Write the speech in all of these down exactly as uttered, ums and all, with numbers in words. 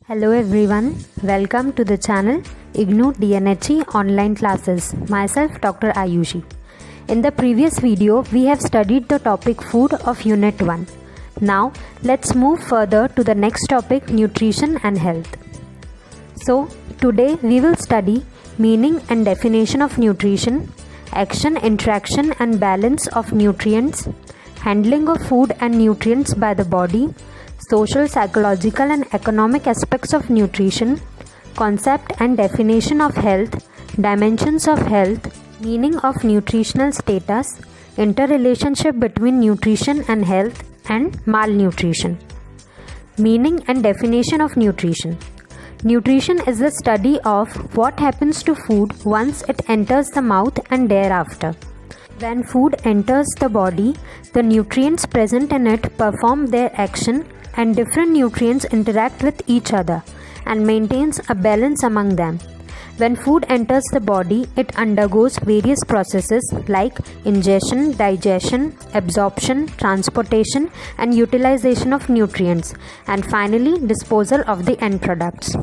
Hello everyone, welcome to the channel IGNOU D N H E online classes. Myself Doctor Ayushi. In the previous video, we have studied the topic food of Unit one. Now, let's move further to the next topic, nutrition and health. So, today we will study meaning and definition of nutrition, action, interaction and balance of nutrients, handling of food and nutrients by the body, social, psychological and economic aspects of nutrition, concept and definition of health, dimensions of health, meaning of nutritional status, interrelationship between nutrition and health, and malnutrition. Meaning and definition of nutrition. Nutrition is the study of what happens to food once it enters the mouth and thereafter. When food enters the body, the nutrients present in it perform their action and different nutrients interact with each other and maintains a balance among them. When food enters the body, it undergoes various processes like ingestion, digestion, absorption, transportation and utilization of nutrients, and finally disposal of the end products.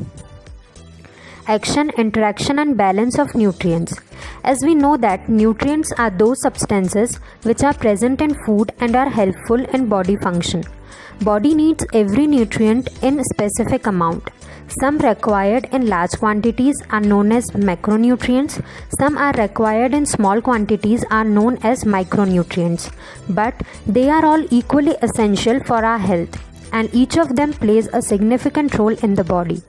Action, interaction and balance of nutrients. As we know that nutrients are those substances which are present in food and are helpful in body function. Body needs every nutrient in specific amount. Some required in large quantities are known as macronutrients. Some are required in small quantities are known as micronutrients. But they are all equally essential for our health, and each of them plays a significant role in the body.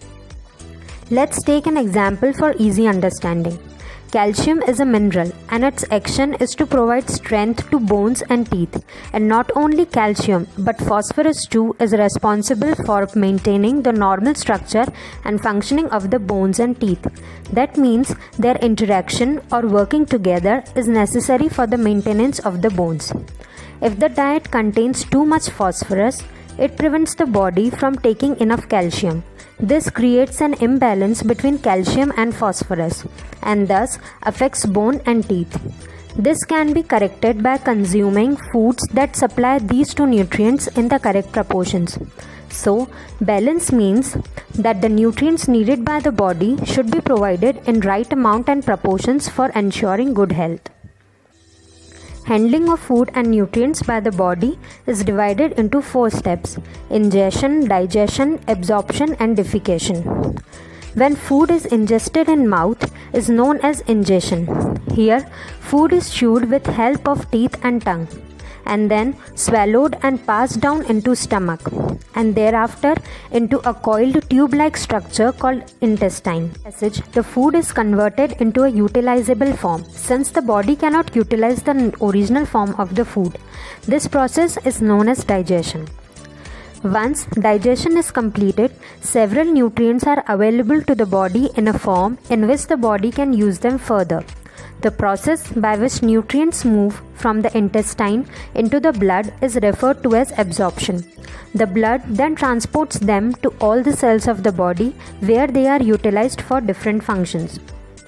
Let's take an example for easy understanding. Calcium is a mineral and its action is to provide strength to bones and teeth. And not only calcium but phosphorus too is responsible for maintaining the normal structure and functioning of the bones and teeth. That means their interaction or working together is necessary for the maintenance of the bones. If the diet contains too much phosphorus, it prevents the body from taking enough calcium. This creates an imbalance between calcium and phosphorus and thus affects bone and teeth. This can be corrected by consuming foods that supply these two nutrients in the correct proportions. So, balance means that the nutrients needed by the body should be provided in right amount and proportions for ensuring good health. Handling of food and nutrients by the body is divided into four steps: ingestion, digestion, absorption and defecation. When food is ingested in mouth is known as ingestion. Here, food is chewed with help of teeth and tongue and then swallowed and passed down into stomach and thereafter into a coiled tube-like structure called intestine. Passage, the food is converted into a utilizable form since the body cannot utilize the original form of the food. This process is known as digestion. Once digestion is completed, several nutrients are available to the body in a form in which the body can use them further. The process by which nutrients move from the intestine into the blood is referred to as absorption. The blood then transports them to all the cells of the body where they are utilized for different functions.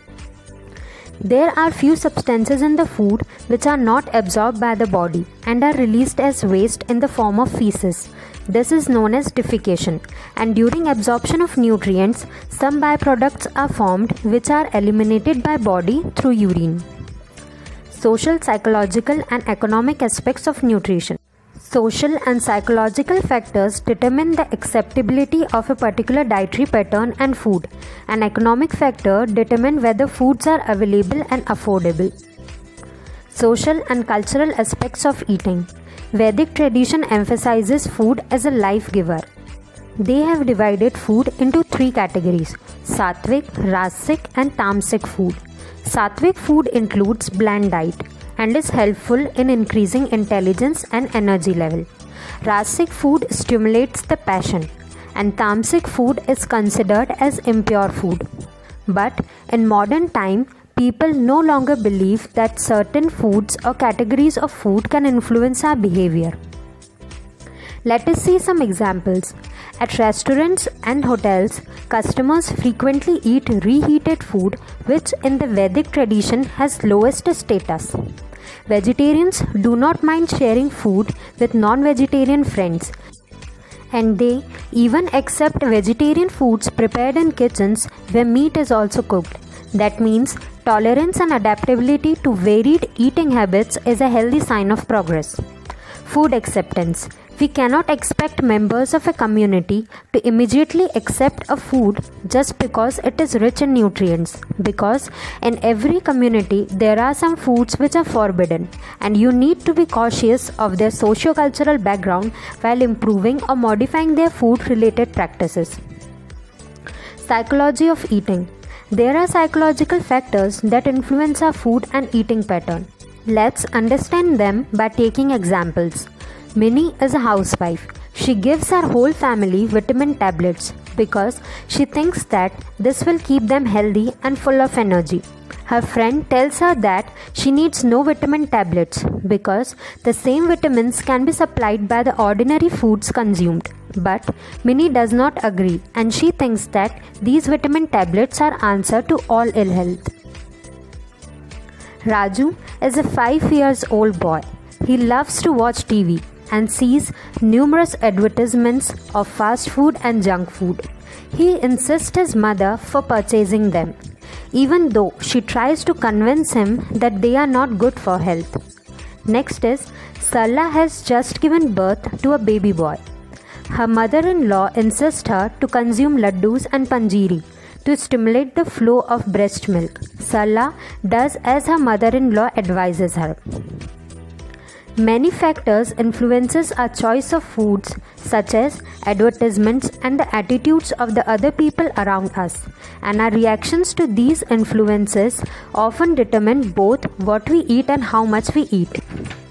There are few substances in the food which are not absorbed by the body and are released as waste in the form of feces. This is known as defecation, and during absorption of nutrients, some byproducts are formed which are eliminated by body through urine. Social, psychological and economic aspects of nutrition. Social and psychological factors determine the acceptability of a particular dietary pattern and food. An economic factor determines whether foods are available and affordable. Social and cultural aspects of eating. Vedic tradition emphasizes food as a life giver. They have divided food into three categories: Sattvic, Rajasic and Tamasic food. Sattvic food includes bland diet and is helpful in increasing intelligence and energy level. Rajasic food stimulates the passion, and Tamasic food is considered as impure food. But in modern time, people no longer believe that certain foods or categories of food can influence our behavior. Let us see some examples. At restaurants and hotels, customers frequently eat reheated food which in the Vedic tradition has lowest status. Vegetarians do not mind sharing food with non-vegetarian friends And they even accept vegetarian foods prepared in kitchens where meat is also cooked. That means tolerance and adaptability to varied eating habits is a healthy sign of progress. Food acceptance. We cannot expect members of a community to immediately accept a food just because it is rich in nutrients, because in every community there are some foods which are forbidden, and you need to be cautious of their socio-cultural background while improving or modifying their food-related practices. Psychology of eating. There are psychological factors that influence our food and eating pattern. Let's understand them by taking examples. Minnie is a housewife. She gives her whole family vitamin tablets because she thinks that this will keep them healthy and full of energy. Her friend tells her that she needs no vitamin tablets because the same vitamins can be supplied by the ordinary foods consumed. But Minnie does not agree, and she thinks that these vitamin tablets are answer to all ill health. Raju is a five years old boy. He loves to watch T V and sees numerous advertisements of fast food and junk food. He insists his mother for purchasing them, even though she tries to convince him that they are not good for health. Next is Sarla has just given birth to a baby boy. Her mother-in-law insists her to consume laddus and panjiri to stimulate the flow of breast milk. Sarla does as her mother-in-law advises her. Many factors influences our choice of foods, such as advertisements and the attitudes of the other people around us, and our reactions to these influences often determine both what we eat and how much we eat.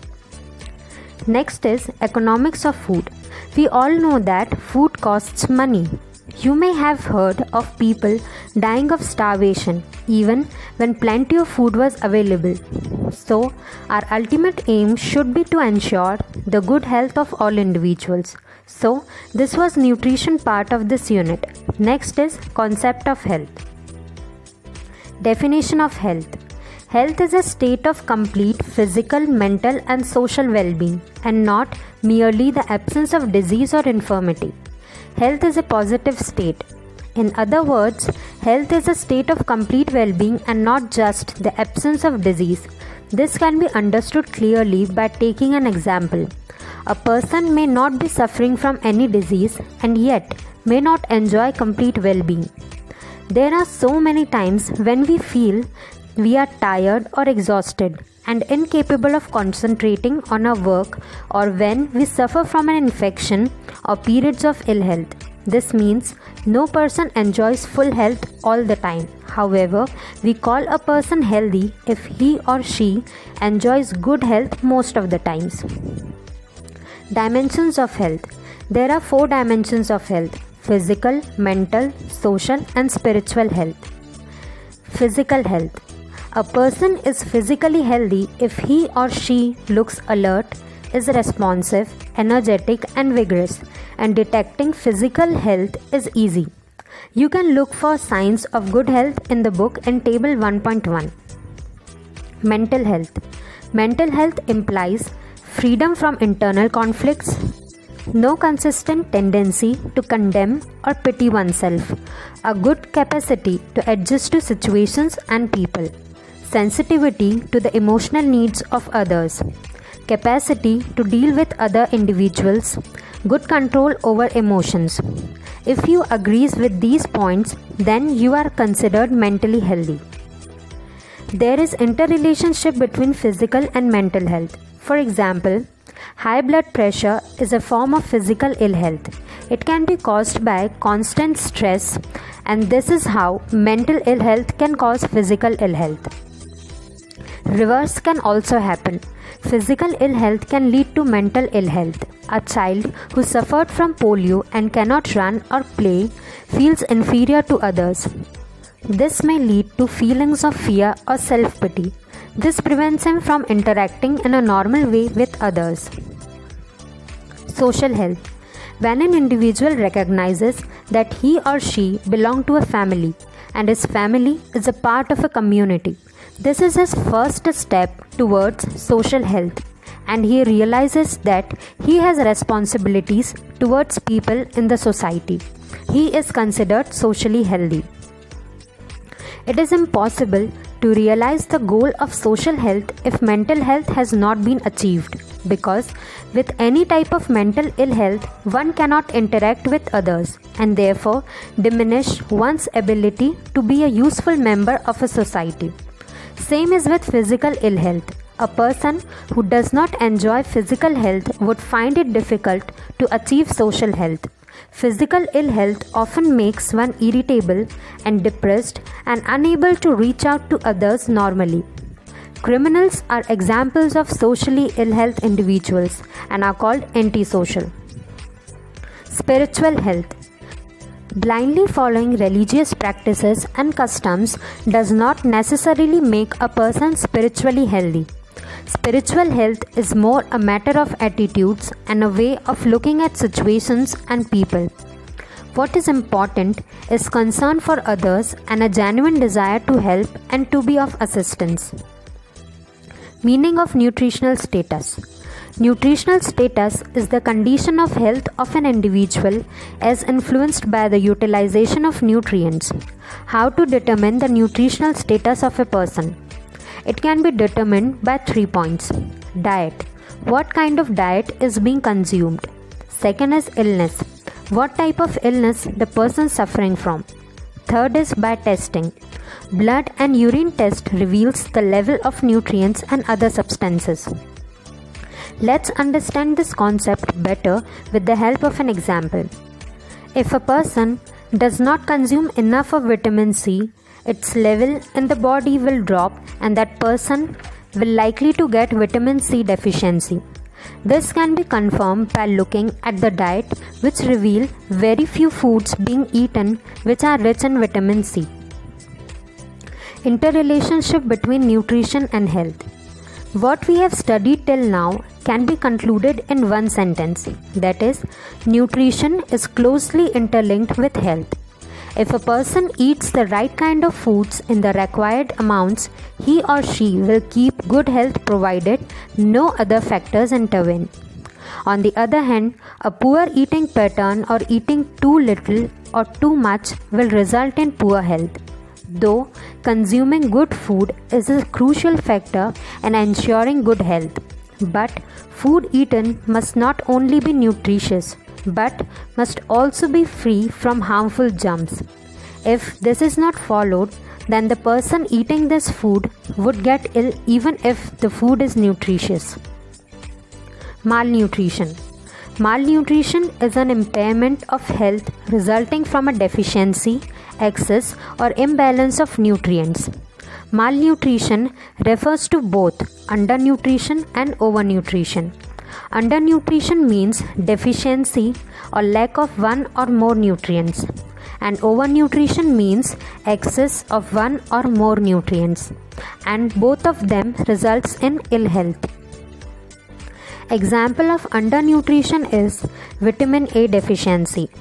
Next is economics of food. We all know that food costs money. You may have heard of people dying of starvation even when plenty of food was available. So, our ultimate aim should be to ensure the good health of all individuals. So, this was nutrition part of this unit. Next is concept of health. Definition of health. Health is a state of complete physical, mental and social well-being, and not merely the absence of disease or infirmity. Health is a positive state. In other words, health is a state of complete well-being and not just the absence of disease. This can be understood clearly by taking an example. A person may not be suffering from any disease and yet may not enjoy complete well-being. There are so many times when we feel we are tired or exhausted and incapable of concentrating on our work, or when we suffer from an infection or periods of ill health. This means no person enjoys full health all the time. However, we call a person healthy if he or she enjoys good health most of the times. Dimensions of health. There are four dimensions of health: physical, mental, social and spiritual health. Physical health. A person is physically healthy if he or she looks alert, is responsive, energetic and vigorous, and detecting physical health is easy. You can look for signs of good health in the book in table one point one. Mental health. Mental health implies freedom from internal conflicts, no consistent tendency to condemn or pity oneself, a good capacity to adjust to situations and people, sensitivity to the emotional needs of others, capacity to deal with other individuals, good control over emotions. If you agrees with these points, then you are considered mentally healthy. There is interrelationship between physical and mental health. For example, high blood pressure is a form of physical ill health. It can be caused by constant stress, and this is how mental ill health can cause physical ill health. Reverse can also happen. Physical ill health can lead to mental ill health. A child who suffered from polio and cannot run or play feels inferior to others. This may lead to feelings of fear or self-pity. This prevents him from interacting in a normal way with others. Social health. When an individual recognizes that he or she belongs to a family and his family is a part of a community, this is his first step towards social health, and he realizes that he has responsibilities towards people in the society. He is considered socially healthy. It is impossible to realize the goal of social health if mental health has not been achieved, because with any type of mental ill health, one cannot interact with others and therefore diminish one's ability to be a useful member of a society. Same is with physical ill health. A person who does not enjoy physical health would find it difficult to achieve social health. Physical ill health often makes one irritable and depressed and unable to reach out to others normally. Criminals are examples of socially ill health individuals and are called antisocial. Spiritual health. Blindly following religious practices and customs does not necessarily make a person spiritually healthy. Spiritual health is more a matter of attitudes and a way of looking at situations and people. What is important is concern for others and a genuine desire to help and to be of assistance. Meaning of nutritional status. Nutritional status is the condition of health of an individual as influenced by the utilization of nutrients. How to determine the nutritional status of a person? It can be determined by three points. Diet. What kind of diet is being consumed? Second is illness. What type of illness the person is suffering from? Third is by testing. Blood and urine test reveals the level of nutrients and other substances. Let's understand this concept better with the help of an example. If a person does not consume enough of vitamin C, its level in the body will drop and that person will likely to get vitamin C deficiency. This can be confirmed by looking at the diet, which reveal very few foods being eaten which are rich in vitamin C. Interrelationship between nutrition and health. What we have studied till now can be concluded in one sentence, that is, nutrition is closely interlinked with health. If a person eats the right kind of foods in the required amounts, he or she will keep good health provided no other factors intervene. On the other hand, a poor eating pattern or eating too little or too much will result in poor health. Though consuming good food is a crucial factor in ensuring good health, but food eaten must not only be nutritious, but must also be free from harmful germs. If this is not followed, then the person eating this food would get ill even if the food is nutritious. Malnutrition. Malnutrition is an impairment of health resulting from a deficiency, excess, or imbalance of nutrients. Malnutrition refers to both undernutrition and overnutrition. Undernutrition means deficiency or lack of one or more nutrients, and overnutrition means excess of one or more nutrients, and both of them results in ill health. Example of undernutrition is vitamin A deficiency.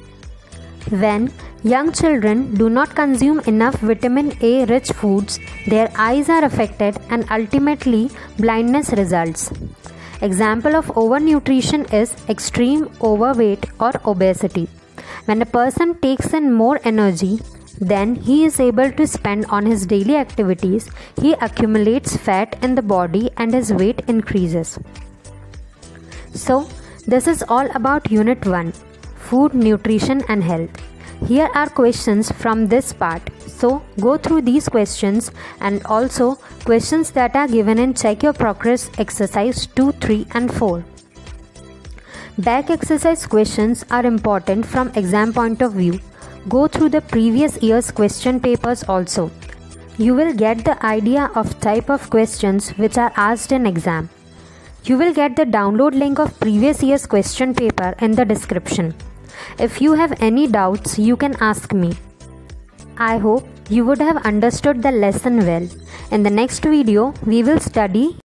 When young children do not consume enough vitamin A rich foods, their eyes are affected and ultimately blindness results. Example of overnutrition is extreme overweight or obesity. When a person takes in more energy than he is able to spend on his daily activities, he accumulates fat in the body and his weight increases. So, this is all about Unit one, Food, Nutrition and Health. Here are questions from this part. So, go through these questions and also questions that are given in Check Your Progress exercise two, three and four. Back exercise questions are important from exam point of view. Go through the previous year's question papers also. You will get the idea of type of questions which are asked in exam. You will get the download link of previous year's question paper in the description. If you have any doubts, you can ask me. I hope you would have understood the lesson well. In the next video, we will study